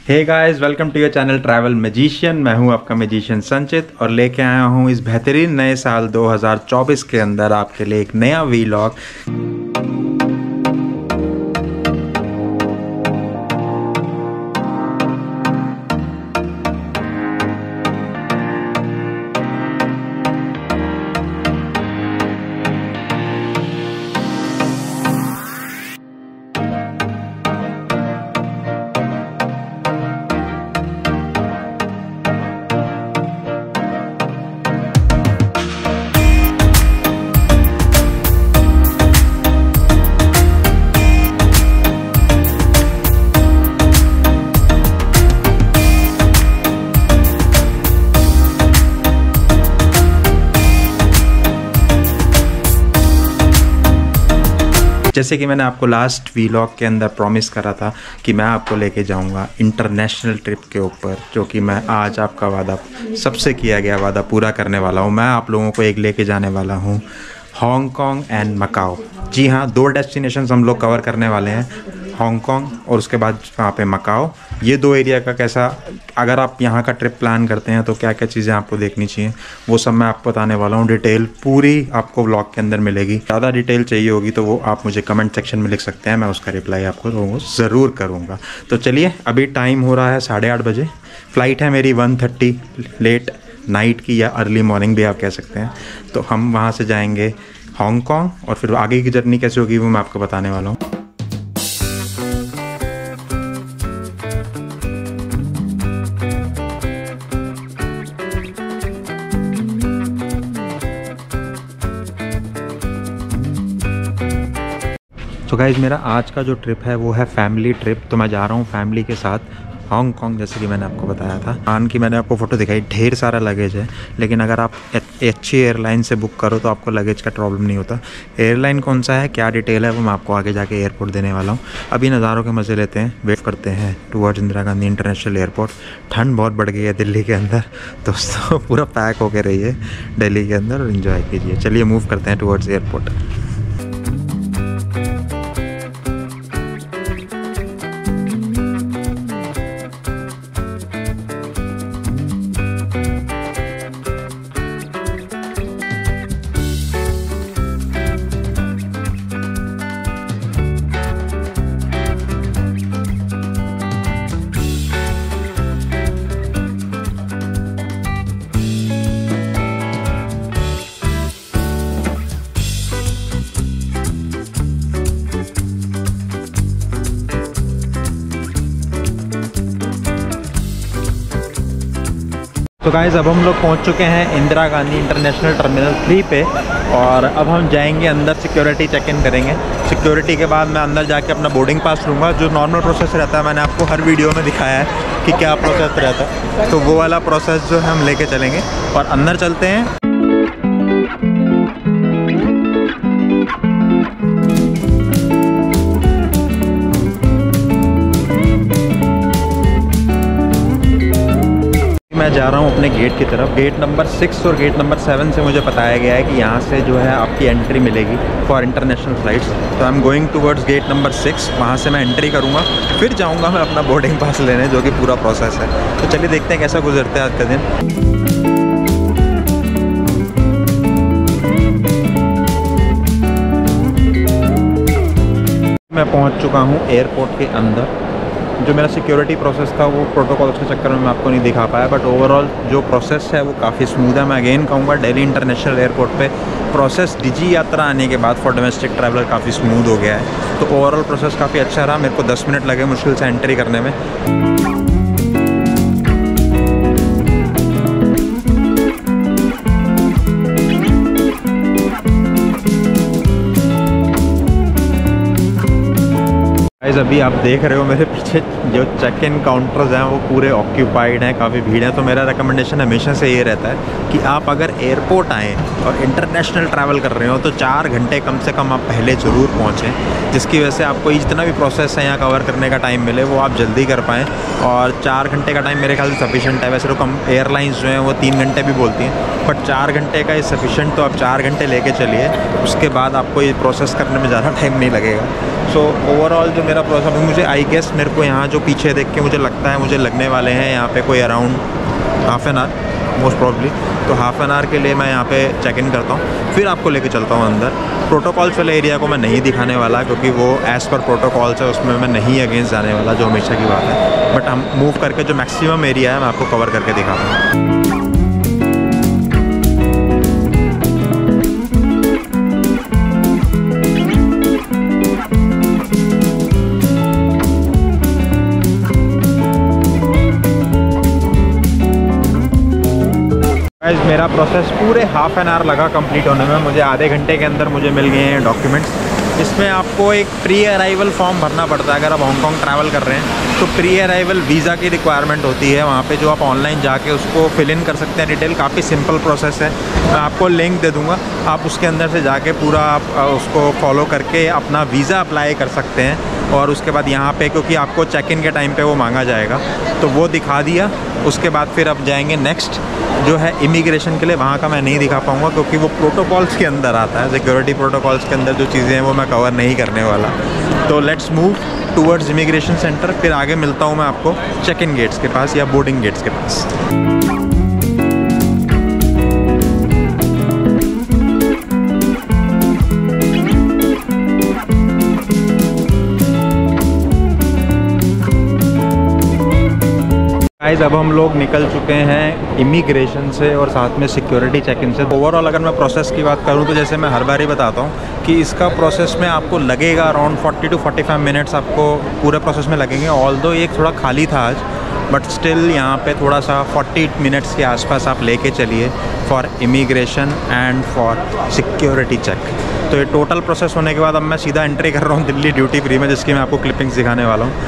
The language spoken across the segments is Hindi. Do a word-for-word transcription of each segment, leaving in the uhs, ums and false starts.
Hey guys, welcome to your channel travel magician. मैं हूं आपका मैजिशियन संचित और लेके आया हूं इस बेहतरीन नए साल दो हज़ार चौबीस के अंदर आपके लिए एक नया वीलॉग। जैसे कि मैंने आपको लास्ट वीलॉग के अंदर प्रॉमिस करा था कि मैं आपको लेके जाऊंगा इंटरनेशनल ट्रिप के ऊपर, जो कि मैं आज आपका वादा, सबसे किया गया वादा पूरा करने वाला हूं। मैं आप लोगों को एक लेके जाने वाला हूं हांगकांग एंड मकाओ। जी हाँ, दो डेस्टिनेशंस हम लोग कवर करने वाले हैं, हांगकांग और उसके बाद वहाँ पे मकाओ। ये दो एरिया का कैसा, अगर आप यहाँ का ट्रिप प्लान करते हैं तो क्या क्या चीज़ें आपको देखनी चाहिए, वो सब मैं आपको बताने वाला हूँ। डिटेल पूरी आपको व्लॉग के अंदर मिलेगी। ज़्यादा डिटेल चाहिए होगी तो वो आप मुझे कमेंट सेक्शन में लिख सकते हैं, मैं उसका रिप्लाई आपको ज़रूर करूँगा। तो चलिए, अभी टाइम हो रहा है साढ़े आठ बजे। फ़्लाइट है मेरी वन थर्टी लेट नाइट की, या अर्ली मॉर्निंग भी आप कह सकते हैं। तो हम वहाँ से जाएंगे हांगकांग और फिर आगे की जर्नी कैसे होगी वो मैं आपको बताने वाला हूँ। तो गाइज़, मेरा आज का जो ट्रिप है वो है फैमिली ट्रिप। तो मैं जा रहा हूँ फैमिली के साथ हांगकांग, जैसे कि मैंने आपको बताया था। आन की मैंने आपको फ़ोटो दिखाई, ढेर सारा लगेज है, लेकिन अगर आप अच्छी एयरलाइन से बुक करो तो आपको लगेज का प्रॉब्लम नहीं होता। एयरलाइन कौन सा है, क्या डिटेल है, वो मैं आपको आगे जाके एयरपोर्ट देने वाला हूँ। अभी नज़ारों के मज़े लेते हैं, वेट करते हैं towards Indira Gandhi international airport. ठंड बहुत बढ़ गई है दिल्ली के अंदर, दोस्तों पूरा पैक होके रहिए दिल्ली के अंदर और इन्जॉय कीजिए। चलिए मूव करते हैं टूवर्ड्स एयरपोर्ट। तो गाइज़, अब हम लोग पहुंच चुके हैं Indira Gandhi international terminal three पे और अब हम जाएंगे अंदर, सिक्योरिटी चेक इन करेंगे। सिक्योरिटी के बाद मैं अंदर जाके अपना बोर्डिंग पास लूँगा। जो नॉर्मल प्रोसेस रहता है, मैंने आपको हर वीडियो में दिखाया है कि क्या प्रोसेस रहता है, तो वो वाला प्रोसेस जो है हम लेके चलेंगे और अंदर चलते हैं। मैं जा रहा हूँ अपने गेट की तरफ। गेट नंबर सिक्स और गेट नंबर सेवन से मुझे बताया गया है कि यहाँ से जो है आपकी एंट्री मिलेगी फॉर इंटरनेशनल फ़्लाइट्स। तो I am going towards gate number six, वहाँ से मैं एंट्री करूँगा, फिर जाऊँगा मैं अपना बोर्डिंग पास लेने, जो कि पूरा प्रोसेस है। तो चलिए देखते हैं कैसा गुजरता है आज का दिन। मैं पहुँच चुका हूँ एयरपोर्ट के अंदर। जो मेरा सिक्योरिटी प्रोसेस था वो प्रोटोकॉल्स के चक्कर में मैं आपको नहीं दिखा पाया, बट ओवरऑल जो प्रोसेस है वो काफ़ी स्मूथ है। मैं अगेन कहूँगा, दिल्ली इंटरनेशनल एयरपोर्ट पे प्रोसेस डिजी यात्रा आने के बाद फॉर डोमेस्टिक ट्रैवलर काफ़ी स्मूथ हो गया है। तो ओवरऑल प्रोसेस काफ़ी अच्छा रहा। मेरे को दस मिनट लगे मुश्किल से एंट्री करने में। गाइस, अभी आप देख रहे हो मेरे पीछे जो चेक इन काउंटर्स हैं वो पूरे ऑक्यूपाइड हैं, काफ़ी भीड़ है। तो मेरा रिकमेंडेशन हमेशा से ये रहता है कि आप अगर एयरपोर्ट आएँ और इंटरनेशनल ट्रैवल कर रहे हो तो चार घंटे कम से कम आप पहले ज़रूर पहुँचें, जिसकी वजह से आपको जितना भी प्रोसेस है यहाँ कवर करने का टाइम मिले वो आप जल्दी कर पाएँ। और चार घंटे का टाइम मेरे ख्याल से सफिशेंट है। वैसे तो कम एयरलाइंस जो हैं वो तीन घंटे भी बोलती हैं, बट चार घंटे का ये सफिशेंट, तो आप चार घंटे लेके चलिए। उसके बाद आपको ये प्रोसेस करने में ज़्यादा टाइम नहीं लगेगा। सो ओवरऑल जो मेरा प्रोसेस अभी मुझे आई गेस मेरे को यहाँ जो पीछे देख के मुझे लगता है मुझे लगने वाले हैं यहाँ पे कोई around half an hour most probably. तो हाफ एन आवर के लिए मैं यहाँ पे चेक इन करता हूँ, फिर आपको लेके चलता हूँ अंदर। प्रोटोकॉल्स वाले एरिया को मैं नहीं दिखाने वाला क्योंकि वो एज़ पर प्रोटोकॉल्स है, उसमें मैं नहीं अगेंस्ट जाने वाला, जो हमेशा की बात है। बट हम मूव करके जो मैक्सिमम एरिया है मैं आपको कवर करके दिखाता हूँ। मेरा प्रोसेस पूरे हाफ एन आवर लगा कंप्लीट होने में। मुझे आधे घंटे के अंदर मुझे मिल गए हैं डॉक्यूमेंट्स। इसमें आपको एक प्री अराइवल फॉर्म भरना पड़ता है अगर आप हांगकांग ट्रैवल कर रहे हैं तो। प्री अराइवल वीज़ा की रिक्वायरमेंट होती है वहाँ पे, जो आप ऑनलाइन जाके उसको फिल इन कर सकते हैं डिटेल। काफ़ी सिंपल प्रोसेस है, मैं आपको लिंक दे दूँगा, आप उसके अंदर से जाके पूरा आप उसको फॉलो करके अपना वीज़ा अप्लाई कर सकते हैं। और उसके बाद यहाँ पे क्योंकि आपको चेक इन के टाइम पे वो मांगा जाएगा तो वो दिखा दिया। उसके बाद फिर अब जाएंगे नेक्स्ट जो है इमिग्रेशन के लिए। वहाँ का मैं नहीं दिखा पाऊँगा क्योंकि वो प्रोटोकॉल्स के अंदर आता है, सिक्योरिटी प्रोटोकॉल्स के अंदर जो चीज़ें हैं वो मैं कवर नहीं करने वाला। तो let's move towards immigration centre, फिर आगे मिलता हूँ मैं आपको चेक इन गेट्स के पास या बोर्डिंग गेट्स के पास। गाइस अब हम लोग निकल चुके हैं इमिग्रेशन से और साथ में सिक्योरिटी चेक इन से। ओवरऑल अगर मैं प्रोसेस की बात करूं तो जैसे मैं हर बार ही बताता हूं कि इसका प्रोसेस में आपको लगेगा around forty to forty five minutes आपको पूरे प्रोसेस में लगेंगे। ऑल्दो एक थोड़ा खाली था आज, बट स्टिल यहाँ पे थोड़ा सा फोर्टी मिनट्स के आसपास आप लेके चलिए for immigration and for security check. तो ये टोटल प्रोसेस होने के बाद अब मैं सीधा एंट्री कर रहा हूँ दिल्ली ड्यूटी फ्री में, जिसकी मैं आपको क्लिपिंग्स दिखाने वाला हूँ।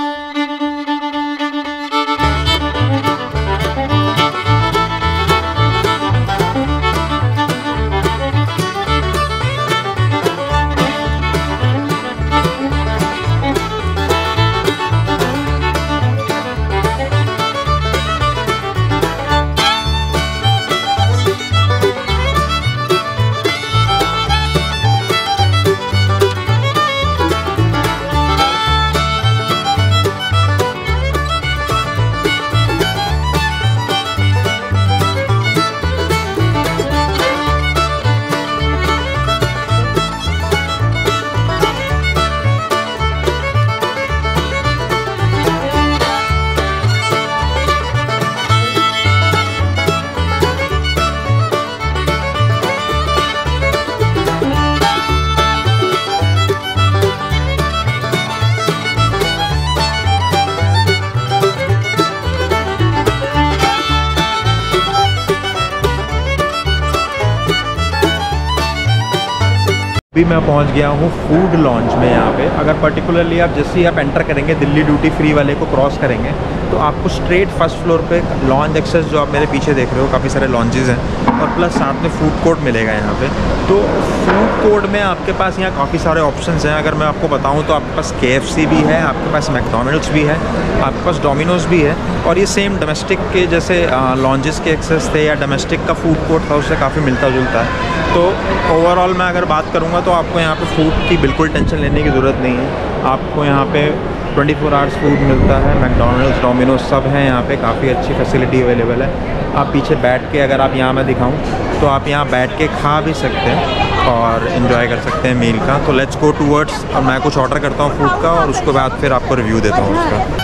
अभी मैं पहुंच गया हूं फूड लॉन्च में। यहाँ पे अगर पर्टिकुलरली आप जैसे ही आप एंटर करेंगे दिल्ली ड्यूटी फ्री वाले को क्रॉस करेंगे तो आपको स्ट्रेट फर्स्ट फ्लोर पे लॉन्च एक्सेस जो आप मेरे पीछे देख रहे हो, काफ़ी सारे लॉन्चेस हैं और प्लस साथ में फूड कोर्ट मिलेगा यहाँ पे। तो फूड कोर्ट में आपके पास यहाँ काफ़ी सारे ऑप्शंस हैं। अगर मैं आपको बताऊँ तो आपके पास के एफ सी भी है, आपके पास मैकडोनल्ड्स भी है, आपके पास डोमिनोज भी है। और ये सेम डोमेस्टिक के जैसे लॉन्चेस के एक्सेस थे या डोमेस्टिक का फूड कोर्ट था उससे काफ़ी मिलता जुलता है। तो ओवरऑल मैं अगर बात करूँगा तो आपको यहाँ पे फूड की बिल्कुल टेंशन लेने की ज़रूरत नहीं है। आपको यहाँ पे ट्वेंटी फोर आवर्स फूड मिलता है, मैकडोनल्ड्स डोमिनोज सब हैं यहाँ पे, काफ़ी अच्छी फैसिलिटी अवेलेबल है। आप पीछे बैठ के अगर आप यहाँ मैं दिखाऊँ तो आप यहाँ बैठ के खा भी सकते हैं और इन्जॉय कर सकते हैं मील का। तो लेट्स गो टूवर्ड्स, अब मैं कुछ ऑर्डर करता हूँ फूड का और उसके बाद फिर आपको रिव्यू देता हूँ उसका।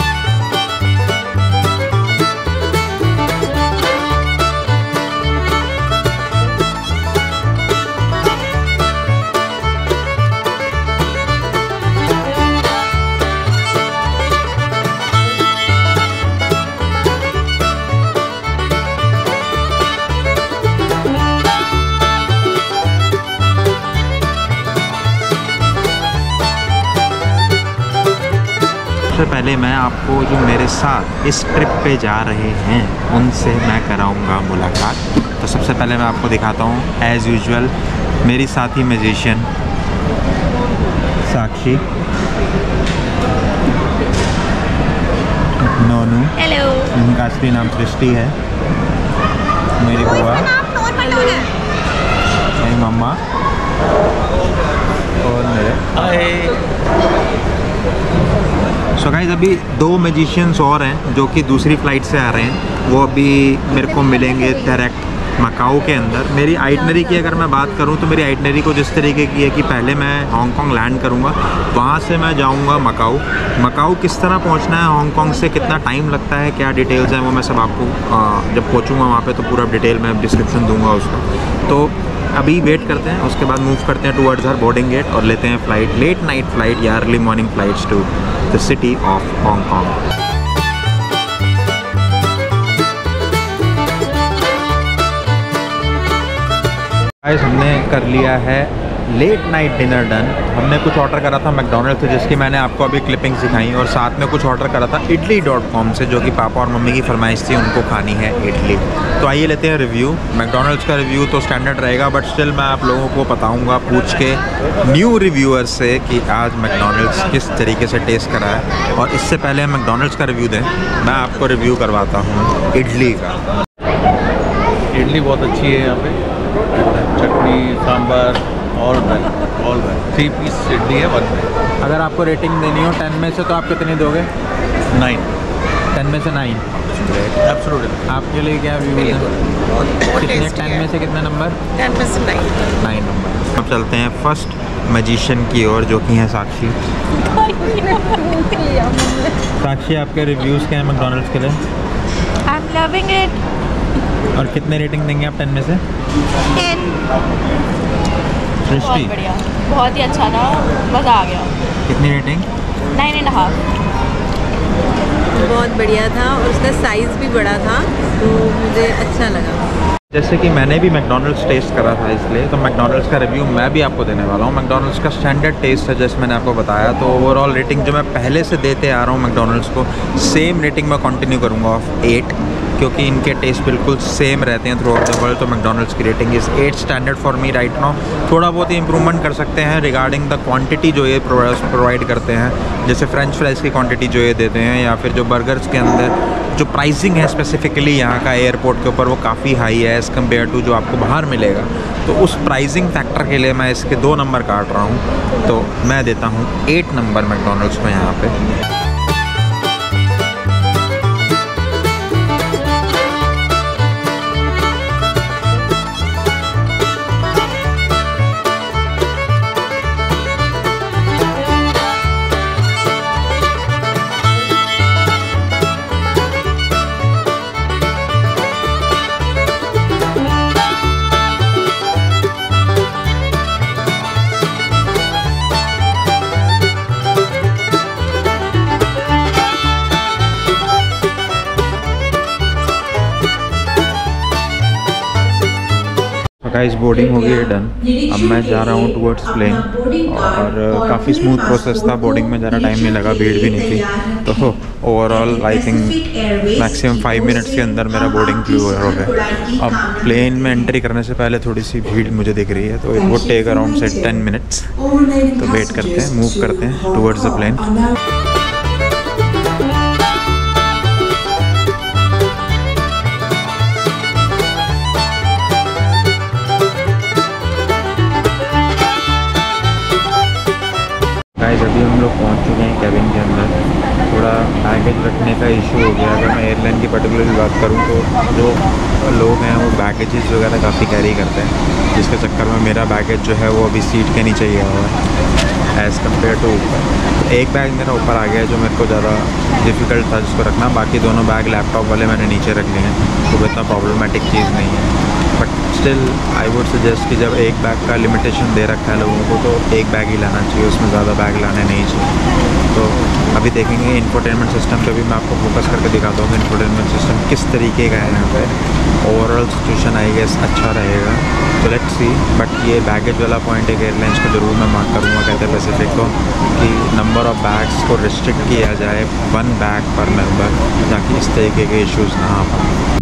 सबसे पहले मैं आपको जो मेरे साथ इस ट्रिप पे जा रहे हैं उनसे मैं कराऊंगा मुलाकात। तो सबसे पहले मैं आपको दिखाता हूँ एज़ यूजुअल मेरी साथी म्यूजिशियन साक्षी, नोनू, हेलो, इनका असली नाम सृष्टि है, मेरी बुआ, मेरी मम्मा और मेरे अभी दो मैजिशियंस और हैं जो कि दूसरी फ़्लाइट से आ रहे हैं, वो अभी मेरे को मिलेंगे डायरेक्ट मकाऊ के अंदर। मेरी आइटनरी की अगर मैं बात करूं तो मेरी आइटनरी को जिस तरीके की है कि पहले मैं हांगकांग लैंड करूंगा, वहां से मैं जाऊंगा मकाऊ। मकाऊ किस तरह पहुंचना है, हांगकांग से कितना टाइम लगता है, क्या डिटेल्स हैं, वो मैं सब आपको जब पहुंचूंगा वहां पे तो पूरा डिटेल में डिस्क्रिप्शन दूंगा उसका। तो अभी वेट करते हैं, उसके बाद मूव करते हैं टूवर्ड्स हर बोर्डिंग गेट और लेते हैं फ़्लाइट, लेट नाइट फ़्लाइट या early morning flights to the city of Hong Kong. Guys हमने कर लिया है लेट नाइट डिनर डन। हमने कुछ ऑर्डर करा था मैकडोनल्ड से, जिसकी मैंने आपको अभी क्लिपिंग सिखाई, और साथ में कुछ ऑर्डर करा था इडली डॉट कॉम से, जो कि पापा और मम्मी की फरमाइश थी, उनको खानी है इडली। तो आइए लेते हैं रिव्यू। मैकडोनल्ड्स का रिव्यू तो स्टैंडर्ड रहेगा, बट स्टिल मैं आप लोगों को बताऊंगा पूछ के न्यू रिव्यूअर्स से कि आज मैकडोनल्ड्स किस तरीके से टेस्ट करा है। और इससे पहले मैकडोनल्ड्स का रिव्यू दें, मैं आपको रिव्यू करवाता हूँ इडली का। इडली बहुत अच्छी है यहाँ पे, चटनी सांभर और ऑल थ्री पीस इडली है वन में। अगर आपको रेटिंग देनी हो टेन में से तो आप कितनी दोगे? नाइन। टेन में से नाइन। एब्सोल्युटली। आपके लिए क्या व्यू है? कितने टेन में से कितने नंबर? टेन में से नाइन। Nine number. अब चलते हैं फर्स्ट मैजिशियन की ओर, जो कि है साक्षी। साक्षी, आपके रिव्यूज़ क्या हैं मैकडोनल्ड्स के लिए? I am loving it. और कितने रेटिंग देंगे आप टेन में से? टेन। सृष्टि? बहुत बढ़िया, बहुत ही अच्छा था, मज़ा आ गया। कितनी रेटिंग? Nine and half. बहुत बढ़िया था और उसका साइज़ भी बड़ा था, तो मुझे अच्छा लगा। जैसे कि मैंने भी मैकडोनल्ड्स टेस्ट करा था, इसलिए तो मैकडोनल्ड्स का रिव्यू मैं भी आपको देने वाला हूँ। मैकडोनल्ड्स का स्टैंडर्ड टेस्ट है जैसे मैंने आपको बताया, तो ओवरऑल रेटिंग जो मैं पहले से देते आ रहा हूँ मैकडोनल्ड्स को, सेम रेटिंग मैं कंटिन्यू करूँगा ऑफ एट, क्योंकि इनके टेस्ट बिल्कुल सेम रहते हैं थ्रू आउट द वर्ल्ड। तो मैकडोनल्ड्स की rating is eight standard for me right now. थोड़ा बहुत ही इंप्रूवमेंट कर सकते हैं रिगार्डिंग द क्वांटिटी जो ये प्रोवाइड करते हैं, जैसे फ्रेंच फ्राइज़ की क्वांटिटी जो ये देते हैं, या फिर जो बर्गर्स के अंदर जो प्राइसिंग है स्पेसिफिकली यहाँ का एयरपोर्ट के ऊपर, वो काफ़ी हाई है एज़ कम्पेयर टू जो आपको बाहर मिलेगा। तो उस प्राइसिंग फैक्टर के लिए मैं इसके दो नंबर काट रहा हूँ, तो मैं देता हूँ एट नंबर मैकडोनल्ड्स को यहाँ पे। गाइस बोर्डिंग हो गई है डन। अब मैं जा रहा हूँ टूवर्ड्स प्लेन, और काफ़ी स्मूथ प्रोसेस था, बोर्डिंग में ज़्यादा टाइम नहीं लगा, भीड़ भी नहीं थी। तो overall I think maximum five minutes के अंदर मेरा बोर्डिंग क्लियर हो गया। अब प्लेन में एंट्री करने से पहले थोड़ी सी भीड़ मुझे दिख रही है, तो इट वुड टेक अराउंड से टेन मिनट्स। तो वेट करते हैं, मूव करते हैं टूवर्ड्स द प्लेन। अभी हम लोग पहुंच चुके हैं कैबिन के अंदर। थोड़ा बैगेज रखने का इशू हो गया। अगर मैं एयरलाइन की पर्टिकुलरली बात करूं तो जो लोग हैं वो बैगेजेस वगैरह काफ़ी कैरी करते हैं, जिसके चक्कर में मेरा बैगेज जो है वो अभी सीट के नीचे ही गया हुआ है एज़ कम्पेयर टू ऊपर। तो एक बैग मेरा ऊपर आ गया जो मेरे को ज़्यादा डिफ़िकल्ट था जिसको रखना, बाकी दोनों बैग लैपटॉप वाले मैंने नीचे रख लिए हैं, तो वो इतना प्रॉब्लमेटिक चीज़ नहीं है। But still I would suggest कि जब एक बैग का लिमिटेशन दे रखा है लोगों को, तो एक बैग ही लाना चाहिए, उसमें ज़्यादा बैग लाने नहीं चाहिए। तो अभी देखेंगे इंफोटेनमेंट सिस्टम पे भी मैं आपको फोकस करके दिखाता हूँ। इंफोटेनमेंट सिस्टम किस तरीके का है यहाँ पे, ओवरऑल सिचुएशन आई गेस अच्छा रहेगा, तो लेट्स सी। बट ये बैगेज वाला पॉइंट एक एयरलाइंस को ज़रूर मैं मार्क करूँगा, कहते हैं पैसिफिक को, कि नंबर ऑफ़ बैग्स को रिस्ट्रिक्ट किया जाए, वन बैग पर मेंबर, ताकि इस तरीके के इश्यूज़ ना आ पाएँ।